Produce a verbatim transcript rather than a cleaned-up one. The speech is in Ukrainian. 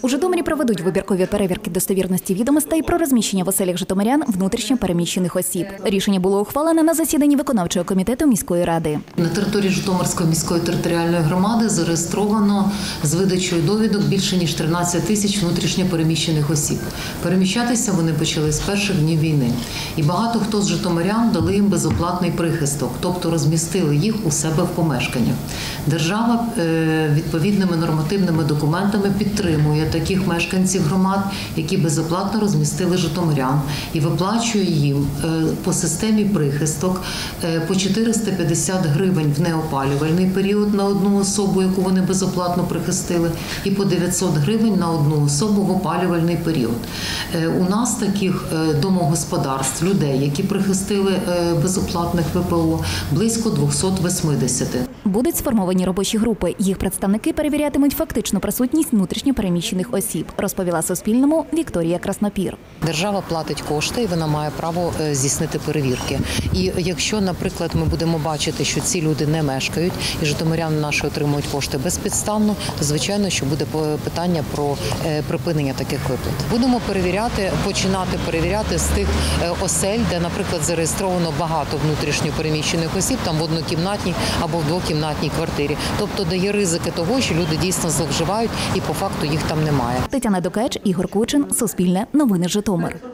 У Житомирі проведуть вибіркові перевірки достовірності відомостей про розміщення в оселях житомирян внутрішньо переміщених осіб. Рішення було ухвалене на засіданні виконавчого комітету міської ради. На території Житомирської міської територіальної громади зареєстровано з видачою довідок більше ніж тринадцять тисяч внутрішньо переміщених осіб. Переміщатися вони почали з перших днів війни. І багато хто з житомирян дали їм безоплатний прихисток, тобто розмістили їх у себе в помешканнях. Держава відповідними нормативними документами підтримує таких мешканців громад, які безоплатно розмістили житомирян, і виплачує їм по системі прихисток по чотириста п'ятдесят гривень в неопалювальний період на одну особу, яку вони безоплатно прихистили, і по дев'ятсот гривень на одну особу в опалювальний період. У нас таких домогосподарств, людей, які прихистили безоплатних ве пе о, близько двісті вісімдесят. Будуть сформовані робочі групи. Їх представники перевірятимуть фактичну присутність внутрішньо переміщених осіб, розповіла Суспільному Вікторія Краснопір. Держава платить кошти і вона має право здійснити перевірки. І якщо, наприклад, ми будемо бачити, що ці люди не мешкають і житомиряни наші отримують кошти безпідставно, то, звичайно, що буде питання про припинення таких виплат. Будемо перевіряти, починати перевіряти з тих осель, де, наприклад, зареєстровано багато внутрішньо переміщених осіб, там в однокімнатній або в двокімнатній квартирі. Тобто, де є ризики того, що люди дійсно зловживають і по факту їх там немає. Тетяна Докеч, Ігор Кучин, Суспільне, Новини Житомир.